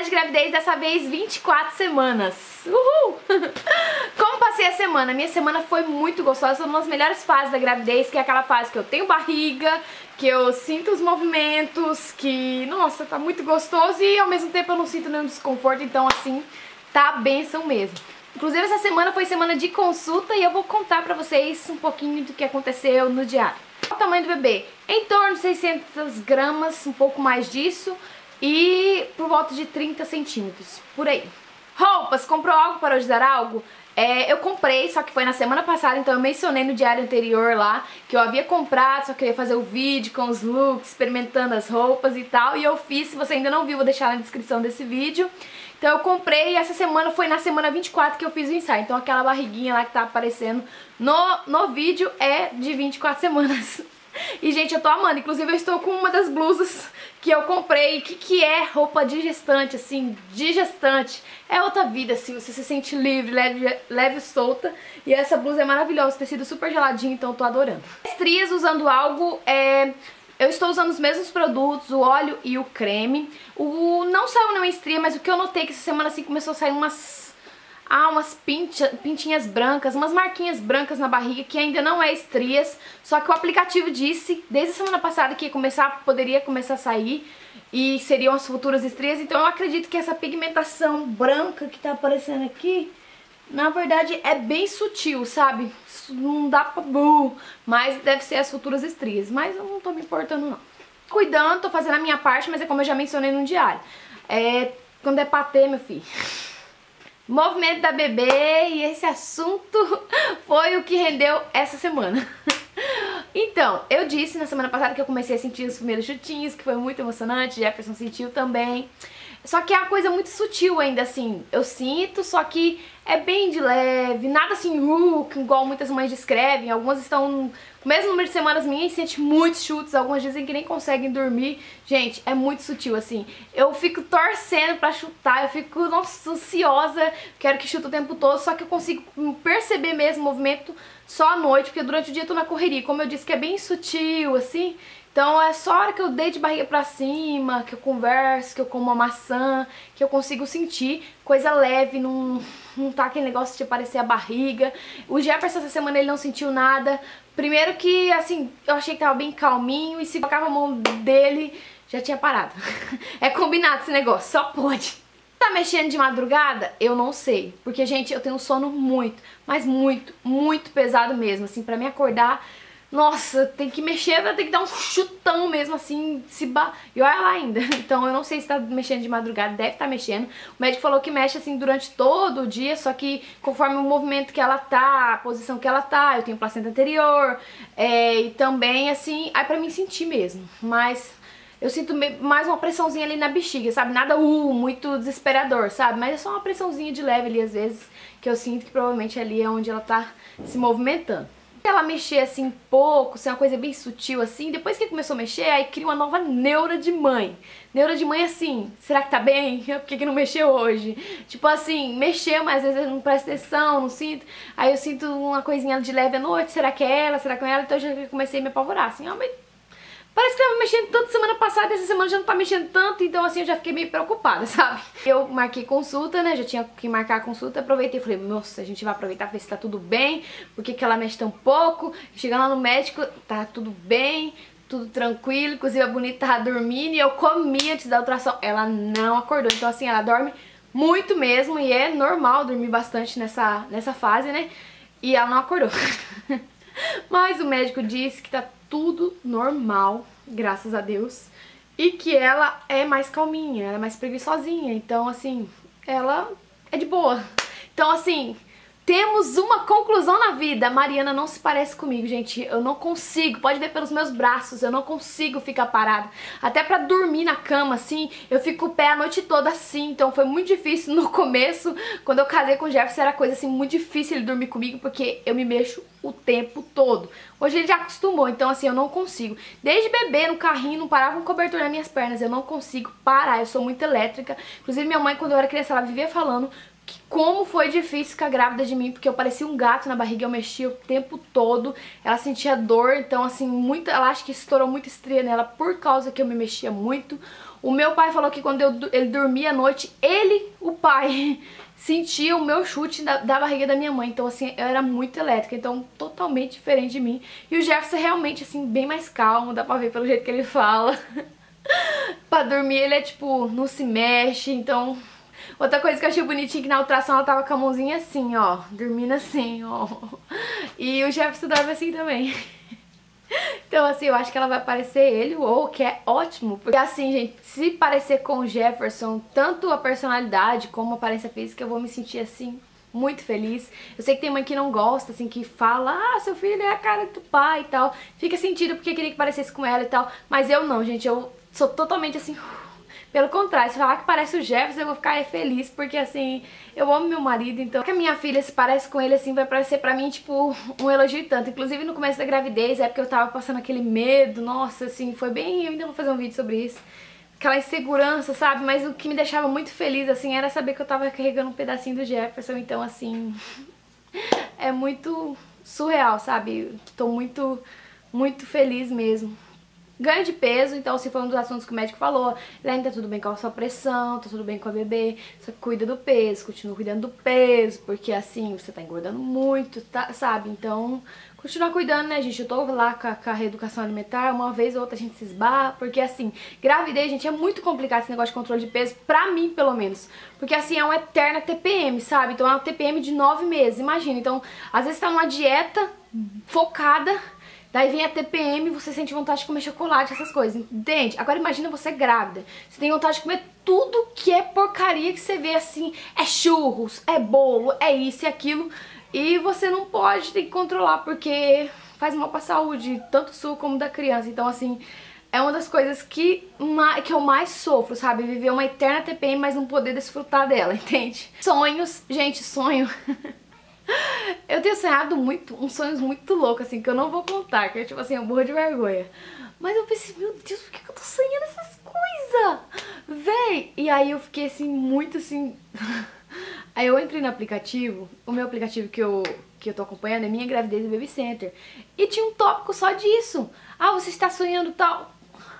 de gravidez, dessa vez 24 semanas. Uhul! Como passei a semana? Minha semana foi muito gostosa, foi uma das melhores fases da gravidez, que é aquela fase que eu tenho barriga, que eu sinto os movimentos, que, nossa, tá muito gostoso e ao mesmo tempo eu não sinto nenhum desconforto, então assim, tá benção mesmo. Inclusive essa semana foi semana de consulta e eu vou contar pra vocês um pouquinho do que aconteceu no diário. O tamanho do bebê, em torno de 600 gramas, um pouco mais disso, e por volta de 30 centímetros, por aí. Roupas, comprou algo para ajudar algo? Eu comprei, só que foi na semana passada, então eu mencionei no diário anterior lá que eu havia comprado, só queria fazer o vídeo com os looks, experimentando as roupas e tal, e eu fiz. Se você ainda não viu, vou deixar na descrição desse vídeo. Então eu comprei e essa semana foi na semana 24 que eu fiz o ensaio, então aquela barriguinha lá que tá aparecendo no vídeo é de 24 semanas. E gente, eu tô amando, inclusive eu estou com uma das blusas que eu comprei, que é roupa de gestante, assim, de gestante. É outra vida, assim, você se sente livre, leve e solta. E essa blusa é maravilhosa, tecido super geladinho, então eu tô adorando. Estrias usando algo, eu estou usando os mesmos produtos, o óleo e o creme. Não saiu nenhuma estria, mas o que eu notei que essa semana, assim, começou a sair umas pintinhas brancas, umas marquinhas brancas na barriga, que ainda não é estrias, só que o aplicativo disse desde a semana passada que poderia começar a sair e seriam as futuras estrias, então eu acredito que essa pigmentação branca que tá aparecendo aqui, na verdade é bem sutil, sabe? Não dá pra... mas deve ser as futuras estrias, mas eu não tô me importando não. Cuidando, tô fazendo a minha parte, mas é como eu já mencionei no diário, quando é patê, meu filho... Movimento da bebê, e esse assunto foi o que rendeu essa semana. Então, eu disse na semana passada que eu comecei a sentir os primeiros chutinhos, que foi muito emocionante, Jefferson sentiu também. Só que é uma coisa muito sutil ainda, assim, eu sinto, só que é bem de leve, nada assim, igual muitas mães descrevem. Algumas estão com o mesmo número de semanas minhas e sentem muitos chutes, algumas dizem que nem conseguem dormir. Gente, é muito sutil, assim, eu fico torcendo pra chutar, eu fico, nossa, ansiosa, quero que chute o tempo todo, só que eu consigo perceber mesmo o movimento só à noite, porque durante o dia eu tô na correria, como eu disse que é bem sutil, assim. Então é só a hora que eu deito de barriga pra cima, que eu converso, que eu como uma maçã, que eu consigo sentir coisa leve, não tá aquele negócio de aparecer a barriga. O Jefferson essa semana ele não sentiu nada. Primeiro que, assim, eu achei que tava bem calminho e se colocava a mão dele, já tinha parado. É combinado esse negócio, só pode. Tá mexendo de madrugada? Eu não sei, porque, gente, eu tenho um sono muito, mas muito, muito pesado mesmo, assim, pra me acordar... Nossa, tem que mexer, tem que dar um chutão mesmo, assim, e olha lá ainda. Então eu não sei se tá mexendo de madrugada, deve estar mexendo. O médico falou que mexe, assim, durante todo o dia, só que conforme o movimento que ela tá, a posição que ela tá, eu tenho placenta anterior, e também, assim, aí pra mim sentir mesmo. Mas eu sinto mais uma pressãozinha ali na bexiga, sabe? Nada, muito desesperador, sabe? Mas é só uma pressãozinha de leve ali, às vezes, que eu sinto que provavelmente ali é onde ela tá se movimentando. Ela mexer assim pouco, ser uma coisa bem sutil assim, depois que começou a mexer, aí cria uma nova neura de mãe. Neura de mãe assim, será que tá bem? Por que não mexeu hoje? Tipo assim, mexeu, mas às vezes eu não presto atenção, não sinto. Aí eu sinto uma coisinha de leve à noite, será que é ela? Será que não é ela? Então eu já comecei a me apavorar, assim, mas... Parece que tava mexendo tanto semana passada, essa semana já não tá mexendo tanto, então assim eu já fiquei meio preocupada, sabe? Eu marquei consulta, né, já tinha que marcar a consulta, aproveitei e falei, nossa, a gente vai aproveitar pra ver se tá tudo bem, porque que ela mexe tão pouco. Chegando lá no médico, tá tudo bem, tudo tranquilo, inclusive a Bonita tava dormindo e eu comi antes da ultrassom. Ela não acordou, então assim, ela dorme muito mesmo e é normal dormir bastante nessa fase, né, e ela não acordou. Mas o médico disse que tá tudo normal, graças a Deus, e que ela é mais calminha, ela é mais preguiçosinha, então assim, ela é de boa. Então assim, temos uma conclusão na vida. A Mariana não se parece comigo, gente. Eu não consigo, pode ver pelos meus braços, eu não consigo ficar parada. Até pra dormir na cama, assim, eu fico o pé a noite toda assim. Então foi muito difícil no começo. Quando eu casei com o Jefferson era coisa assim, muito difícil ele dormir comigo, porque eu me mexo o tempo todo. Hoje ele já acostumou, então assim, eu não consigo. Desde bebê, no carrinho, não parava um cobertor nas minhas pernas. Eu não consigo parar, eu sou muito elétrica. Inclusive minha mãe, quando eu era criança, ela vivia falando que como foi difícil ficar grávida de mim, porque eu parecia um gato na barriga, eu mexia o tempo todo, ela sentia dor, então assim, ela acha que estourou muita estria nela por causa que eu me mexia muito. O meu pai falou que quando ele dormia à noite, o pai, sentia o meu chute da barriga da minha mãe. Então, assim, eu era muito elétrica, então totalmente diferente de mim. E o Jefferson é realmente, assim, bem mais calmo, dá pra ver pelo jeito que ele fala. Pra dormir ele é tipo, não se mexe, então... Outra coisa que eu achei bonitinha, que na ultrassom ela tava com a mãozinha assim, ó, dormindo assim, ó. E o Jefferson dorme assim também. Então, assim, eu acho que ela vai parecer ele, ou que é ótimo. Porque, assim, gente, se parecer com o Jefferson, tanto a personalidade como a aparência física, eu vou me sentir, assim, muito feliz. Eu sei que tem mãe que não gosta, assim, que fala, ah, seu filho é a cara do pai e tal. Fica sentido porque queria que parecesse com ela e tal. Mas eu não, gente, eu sou totalmente, assim... Pelo contrário, se falar que parece o Jefferson, eu vou ficar feliz, porque assim, eu amo meu marido, então que a minha filha se parece com ele, assim, vai parecer pra mim, tipo, um elogio e tanto. Inclusive no começo da gravidez, é porque eu tava passando aquele medo, nossa, assim, foi bem... Eu ainda vou fazer um vídeo sobre isso. Aquela insegurança, sabe? Mas o que me deixava muito feliz, assim, era saber que eu tava carregando um pedacinho do Jefferson, então, assim... É muito surreal, sabe? Tô muito, muito feliz mesmo. Ganho de peso, então se foi um dos assuntos que o médico falou, ainda tá tudo bem com a sua pressão, tá tudo bem com a bebê, só que cuida do peso, continua cuidando do peso, porque assim, você tá engordando muito, tá, sabe? Então, continua cuidando, né, gente? Eu tô lá com a reeducação alimentar, uma vez ou outra a gente se esbarra, porque assim, gravidez, gente, é muito complicado esse negócio de controle de peso, pra mim, pelo menos. Porque assim, é uma eterna TPM, sabe? Então é uma TPM de 9 meses, imagina. Então, às vezes tá numa dieta focada... Daí vem a TPM e você sente vontade de comer chocolate, essas coisas, entende? Agora imagina você grávida. Você tem vontade de comer tudo que é porcaria que você vê assim. É churros, é bolo, é isso e aquilo. E você não pode, tem que controlar, porque faz mal pra saúde, tanto sua como da criança. Então assim, é uma das coisas que eu mais sofro, sabe? Viver uma eterna TPM, mas não poder desfrutar dela, entende? Sonhos, gente, sonho... Eu tenho sonhado muito, uns sonhos muito loucos, assim, que eu não vou contar, que é tipo assim, eu morro de vergonha. Mas eu pensei, meu Deus, por que eu tô sonhando essas coisas? Véi! E aí eu fiquei assim, muito assim... Aí eu entrei no aplicativo, o meu aplicativo que eu tô acompanhando é Minha Gravidez e Baby Center. E tinha um tópico só disso. Ah, você está sonhando tal?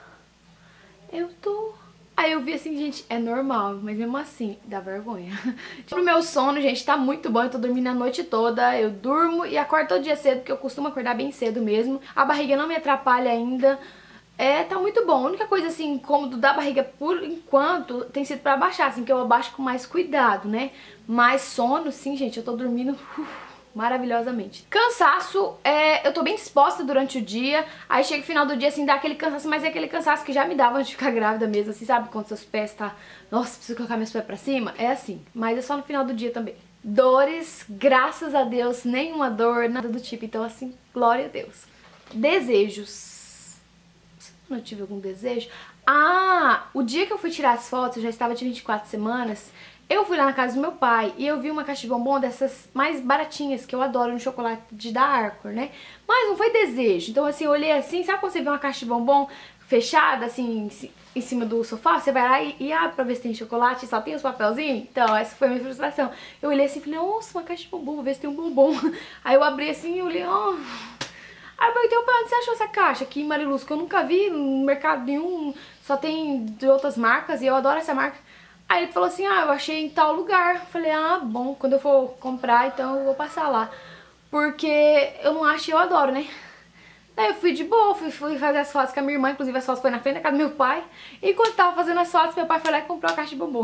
Eu tô... Aí eu vi assim, gente, é normal, mas mesmo assim, dá vergonha. O meu sono, gente, tá muito bom, eu tô dormindo a noite toda, eu durmo e acordo todo dia cedo, porque eu costumo acordar bem cedo mesmo. A barriga não me atrapalha ainda, tá muito bom. A única coisa, assim, incômodo da barriga, por enquanto, tem sido pra abaixar, assim, que eu abaixo com mais cuidado, né? Mas sono, sim, gente, eu tô dormindo... maravilhosamente. Cansaço, eu tô bem disposta durante o dia, aí chega o final do dia assim, dá aquele cansaço, mas é aquele cansaço que já me dava antes de ficar grávida mesmo, assim, sabe? Quando seus pés tá, nossa, preciso colocar meus pés pra cima, é assim, mas é só no final do dia também. Dores, graças a Deus, nenhuma dor, nada do tipo, então assim, glória a Deus. Desejos. Não tive algum desejo? Ah, o dia que eu fui tirar as fotos, eu já estava de 24 semanas, eu fui lá na casa do meu pai e eu vi uma caixa de bombom dessas mais baratinhas, que eu adoro no chocolate da Arcor, né? Mas não foi desejo. Então, assim, eu olhei assim, sabe quando você vê uma caixa de bombom fechada, assim, em cima do sofá? Você vai lá e abre pra ver se tem chocolate e só tem os papelzinhos? Então, essa foi a minha frustração. Eu olhei assim e falei, nossa, uma caixa de bombom, vou ver se tem um bombom. Aí eu abri assim e olhei, ó... Aí eu perguntei, pai, onde você achou essa caixa aqui em Mariluz? Que eu nunca vi no mercado nenhum, só tem de outras marcas e eu adoro essa marca. Aí ele falou assim, ah, eu achei em tal lugar. Eu falei, ah, bom, quando eu for comprar, então eu vou passar lá. Porque eu não acho e eu adoro, né? Daí eu fui de boa, fui fazer as fotos com a minha irmã, inclusive as fotos foi na frente da casa do meu pai. E enquanto tava fazendo as fotos, meu pai foi lá e comprou a caixa de bombom.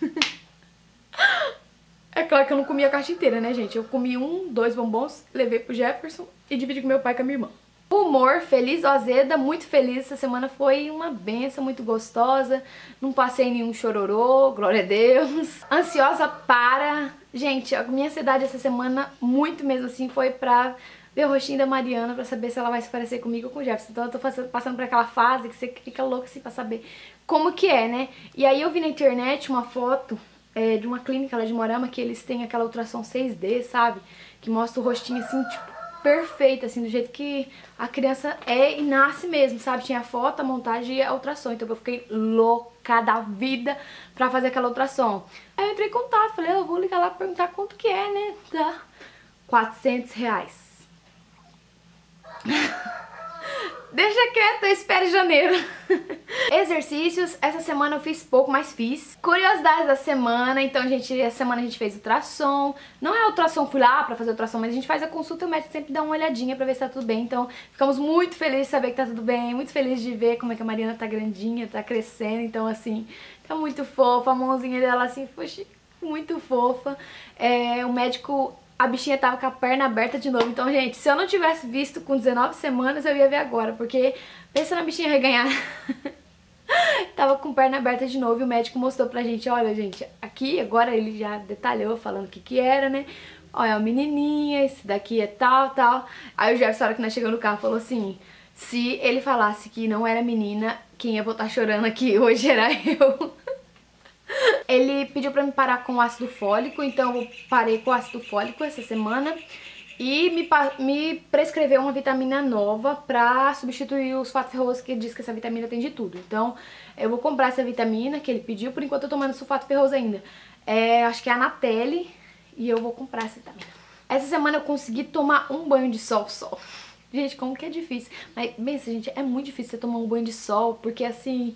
É claro que eu não comi a caixa inteira, né, gente? Eu comi 2 bombons, levei pro Jefferson e dividi com meu pai e com a minha irmã. Humor, feliz, azeda, muito feliz. Essa semana foi uma benção, muito gostosa. Não passei nenhum chororô, glória a Deus. Ansiosa para... Gente, a minha ansiedade essa semana, muito mesmo assim, foi pra ver o rostinho da Mariana, pra saber se ela vai se parecer comigo ou com o Jefferson. Então eu tô passando por aquela fase que você fica louca assim pra saber como que é, né? E aí eu vi na internet uma foto de uma clínica lá de Moarama, que eles têm aquela ultrassom 6D, sabe? Que mostra o rostinho assim, tipo, perfeita, assim, do jeito que a criança é e nasce mesmo, sabe? Tinha a foto, a montagem e a ultrassom. Então eu fiquei louca da vida pra fazer aquela ultrassom. Aí eu entrei em contato, falei, eu vou ligar lá pra perguntar quanto que é, né? Dá R$400. Deixa quieto, espere janeiro. Exercícios, essa semana eu fiz pouco, mas fiz. Curiosidades da semana, então gente, essa semana a gente fez ultrassom. Não é ultrassom, fui lá pra fazer ultrassom, mas a gente faz a consulta e o médico sempre dá uma olhadinha pra ver se tá tudo bem. Então ficamos muito felizes de saber que tá tudo bem, muito felizes de ver como é que a Mariana tá grandinha, tá crescendo. Então assim, tá muito fofa, a mãozinha dela assim, poxa, muito fofa. O médico... A bichinha tava com a perna aberta de novo. Então, gente, se eu não tivesse visto com 19 semanas, eu ia ver agora. Porque, pensa na bichinha reganhar. Tava com perna aberta de novo e o médico mostrou pra gente. Olha, gente, aqui agora ele já detalhou falando o que era, né? Olha, a menininha, esse daqui é tal, tal. Aí o Jefferson, na hora que nós chegamos no carro, falou assim... Se ele falasse que não era menina, quem ia voltar chorando aqui hoje era eu. Ele pediu pra me parar com o ácido fólico, então eu parei com o ácido fólico essa semana e me prescreveu uma vitamina nova pra substituir o sulfato ferroso, que diz que essa vitamina tem de tudo. Então eu vou comprar essa vitamina que ele pediu, por enquanto eu tô tomando sulfato ferroso ainda. Acho que é a Anatelli e eu vou comprar essa vitamina. Essa semana eu consegui tomar um banho de sol só. Gente, como que é difícil. Mas, pensa, gente, é muito difícil você tomar um banho de sol, porque assim...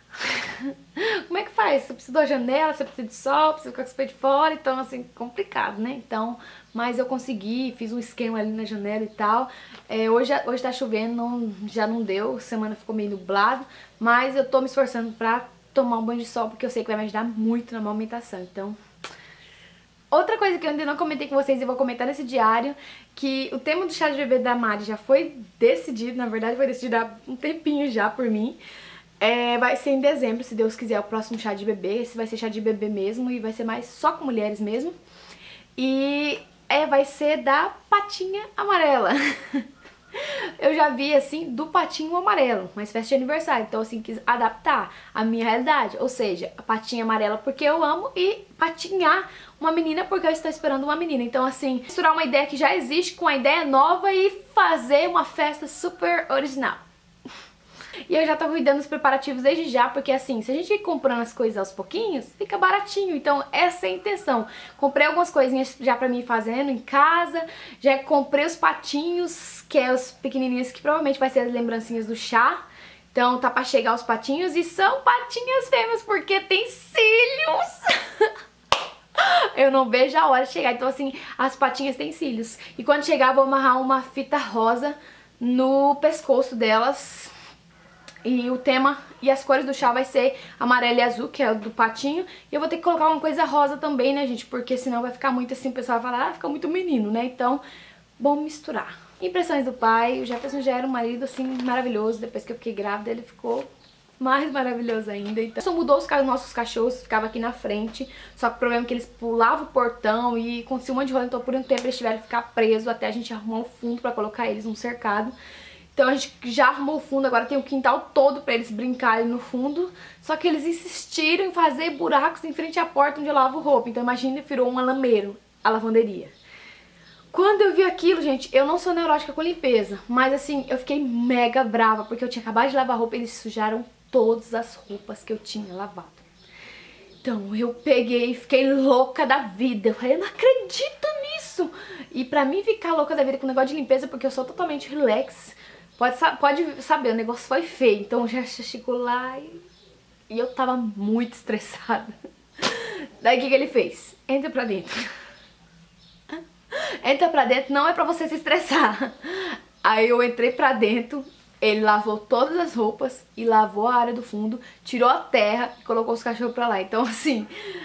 Como é que faz? Você precisa da janela, você precisa de sol, precisa ficar com os pés de fora, então assim, complicado, né? Então, mas eu consegui, fiz um esquema ali na janela e tal. Hoje tá chovendo, já não deu, semana ficou meio nublado, mas eu tô me esforçando pra tomar um banho de sol, porque eu sei que vai me ajudar muito na amamentação, então... Outra coisa que eu ainda não comentei com vocês e vou comentar nesse diário, que o tema do chá de bebê da Mari já foi decidido, na verdade foi decidido há um tempinho já por mim. Vai ser em dezembro, se Deus quiser, o próximo chá de bebê. Esse vai ser chá de bebê mesmo e vai ser mais só com mulheres mesmo. E vai ser da patinha amarela. Eu já vi, assim, do patinho amarelo, mas festa de aniversário. Então, assim, quis adaptar a minha realidade. Ou seja, a patinha amarela porque eu amo e patinhar uma menina porque eu estou esperando uma menina. Então, assim, misturar uma ideia que já existe com uma ideia nova e fazer uma festa super original. E eu já tô cuidando dos preparativos desde já, porque assim, se a gente ir comprando as coisas aos pouquinhos, fica baratinho. Então essa é a intenção. Comprei algumas coisinhas já pra mim ir fazendo em casa, já comprei os patinhos, que é os pequenininhos, que provavelmente vai ser as lembrancinhas do chá. Então tá pra chegar os patinhos e são patinhas fêmeas, porque tem cílios. Eu não vejo a hora de chegar. Então assim, as patinhas têm cílios. E quando chegar eu vou amarrar uma fita rosa no pescoço delas. E o tema e as cores do chá vai ser amarelo e azul, que é o do patinho. E eu vou ter que colocar uma coisa rosa também, né, gente? Porque senão vai ficar muito assim, o pessoal vai falar, ah, fica muito menino, né? Então, vamos misturar. Impressões do pai, o Jefferson já era um marido, assim, maravilhoso. Depois que eu fiquei grávida, ele ficou mais maravilhoso ainda. Então, só mudou os nossos cachorros, ficava aqui na frente. Só que o problema é que eles pulavam o portão e acontecia um monte de rola. Então, por um tempo, eles tiveram que ficar presos até a gente arrumar um fundo pra colocar eles num cercado. Então a gente já arrumou o fundo, agora tem o quintal todo pra eles brincarem no fundo. Só que eles insistiram em fazer buracos em frente à porta onde eu lavo roupa. Então imagina, virou um alameiro, a lavanderia. Quando eu vi aquilo, gente, eu não sou neurótica com limpeza, mas assim, eu fiquei mega brava, porque eu tinha acabado de lavar roupa e eles sujaram todas as roupas que eu tinha lavado. Então eu peguei e fiquei louca da vida. Eu falei, eu não acredito nisso! E pra mim ficar louca da vida com o negócio de limpeza, porque eu sou totalmente relax, pode saber, o negócio foi feio. Então já chegou lá e eu tava muito estressada. Daí o que ele fez? Entra pra dentro. Entra pra dentro, não é pra você se estressar. Aí eu entrei pra dentro, ele lavou todas as roupas e lavou a área do fundo, tirou a terra e colocou os cachorros pra lá. Então assim...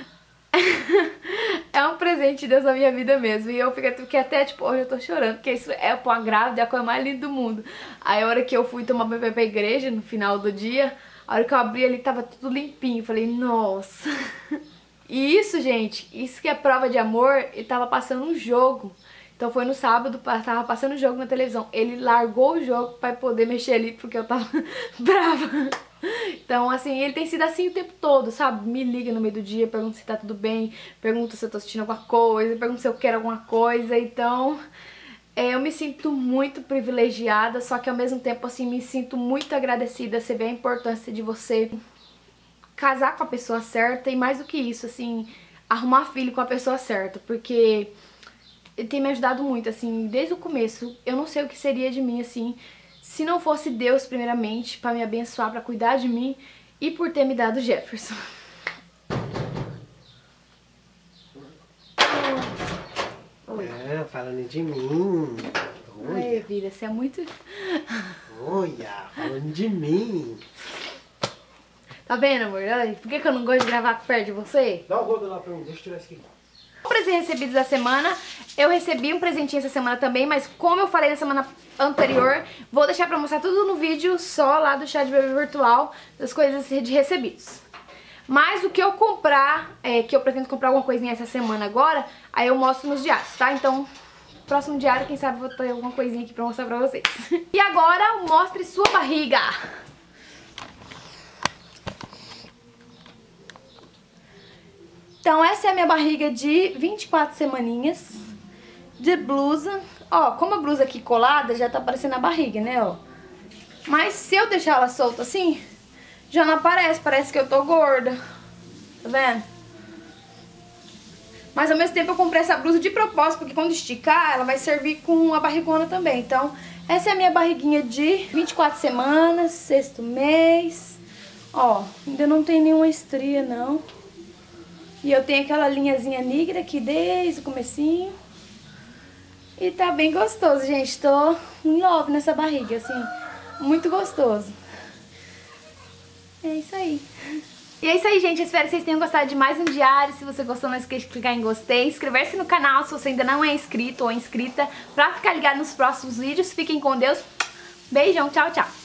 é um presente de Deus na minha vida mesmo. E eu fiquei até tipo, hoje eu tô chorando, porque isso é pra uma grávida, é a coisa mais linda do mundo. Aí a hora que eu fui tomar bebê pra igreja, no final do dia, a hora que eu abri ali tava tudo limpinho. Falei, nossa. E isso, gente, isso que é prova de amor. Ele tava passando um jogo. Então foi no sábado, tava passando o jogo na televisão. Ele largou o jogo pra poder mexer ali, porque eu tava brava. Então, assim, ele tem sido assim o tempo todo, sabe? Me liga no meio do dia, pergunta se tá tudo bem, pergunta se eu tô assistindo alguma coisa, pergunta se eu quero alguma coisa. Então, eu me sinto muito privilegiada, só que ao mesmo tempo, assim, me sinto muito agradecida. Você vê a importância de você casar com a pessoa certa e mais do que isso, assim, arrumar filho com a pessoa certa, porque ele tem me ajudado muito, assim, desde o começo. Eu não sei o que seria de mim, assim, se não fosse Deus primeiramente pra me abençoar, pra cuidar de mim e por ter me dado Jefferson. Falando de mim. Ai, vida, você é muito... Olha, falando de mim. Tá vendo, amor? Ai, por que eu não gosto de gravar perto de você? Dá o rodo lá pra mim, deixa eu tirar isso aqui. Presentes recebidos da semana, eu recebi um presentinho essa semana também, mas como eu falei na semana anterior, vou deixar pra mostrar tudo no vídeo só lá do chá de bebê virtual, das coisas de recebidos. Mas o que eu comprar, que eu pretendo comprar alguma coisinha essa semana agora, aí eu mostro nos diários, tá? Então, próximo diário, quem sabe eu vou ter alguma coisinha aqui pra mostrar pra vocês. E agora, mostre sua barriga! Então essa é a minha barriga de 24 semaninhas de blusa. Ó, como a blusa aqui colada já tá aparecendo a barriga, né, ó. Mas se eu deixar ela solta assim, já não aparece, parece que eu tô gorda. Tá vendo? Mas ao mesmo tempo eu comprei essa blusa de propósito, porque quando esticar ela vai servir com a barrigona também. Então essa é a minha barriguinha de 24 semanas, 6º mês. Ó, ainda não tem nenhuma estria não. E eu tenho aquela linhazinha negra aqui desde o comecinho. E tá bem gostoso, gente. Tô em love nessa barriga, assim. Muito gostoso. É isso aí. E é isso aí, gente. Eu espero que vocês tenham gostado de mais um diário. Se você gostou, não esqueça de clicar em gostei. Inscrever-se no canal se você ainda não é inscrito ou inscrita. Pra ficar ligado nos próximos vídeos. Fiquem com Deus. Beijão. Tchau, tchau.